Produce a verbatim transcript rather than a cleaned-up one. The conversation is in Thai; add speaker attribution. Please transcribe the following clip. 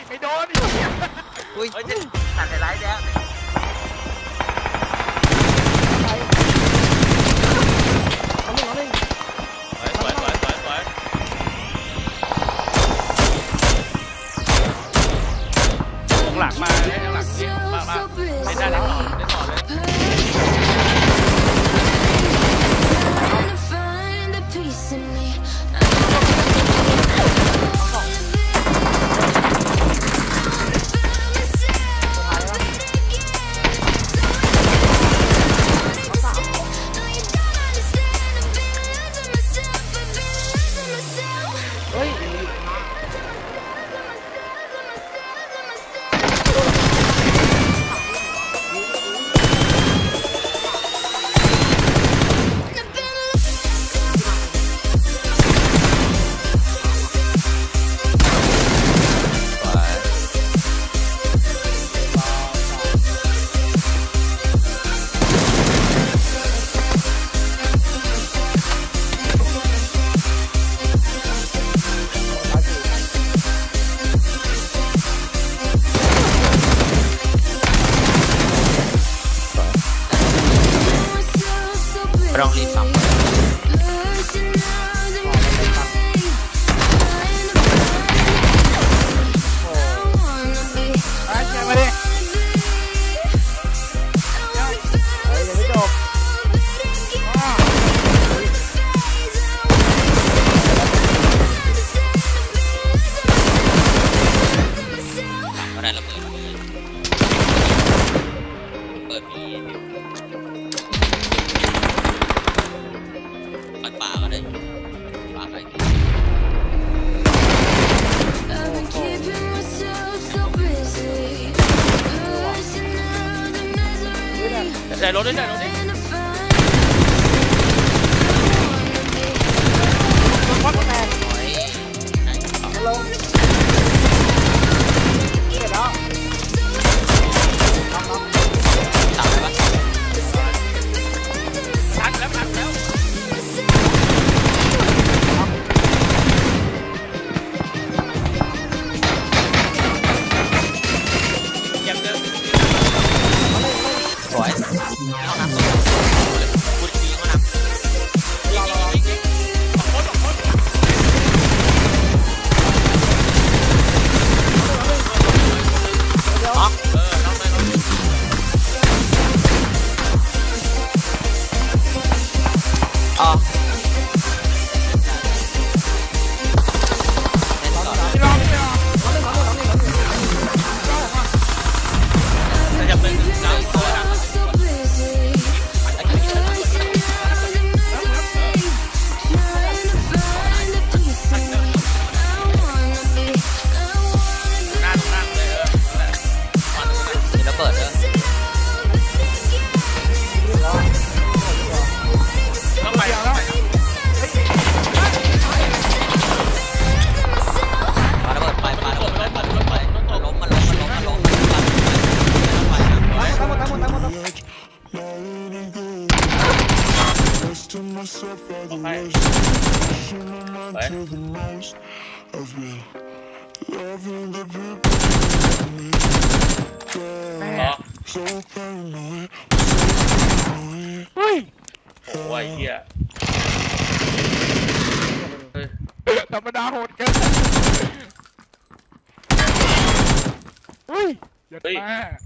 Speaker 1: ไม่โดน
Speaker 2: อุ้ยตัดแต่ไรแล้ว
Speaker 1: หลังมาเนี่ยหลังมามาไม่ได้แล้วต่อได้ต่อเลย
Speaker 2: ลองรีบปั๊มอะไรระเบิดเปิดมีปัดป่าก็ได้ป่าใคร
Speaker 1: ใส่รถด้วยใส่รถดิรถแตกลงเสร็จแล้ว
Speaker 2: ตามไปปะ
Speaker 1: ทันแล้วทันแล้วอย่างเดิม
Speaker 2: สวยห้องน้ำสวยบุรีห้องน้ำยิงยิงยิงยิงสองคนสองคนล็อกเออล็อกเลยล็อกอ๋อจะเป็นน้ำตัวนะเปิดเลย
Speaker 1: ต้องไปแล้ว
Speaker 2: ปาระเบิดไปปาระเบิดไปปาระเบิดไปล้มมันล้มมันล้มมันล้มมันล้มไป
Speaker 1: ตายหมดตายหมดตายหมดตายหมดเฮ้ยโอ้ยเหี้ยธรรมดาโหดเกินเฮ้ยอย่ามา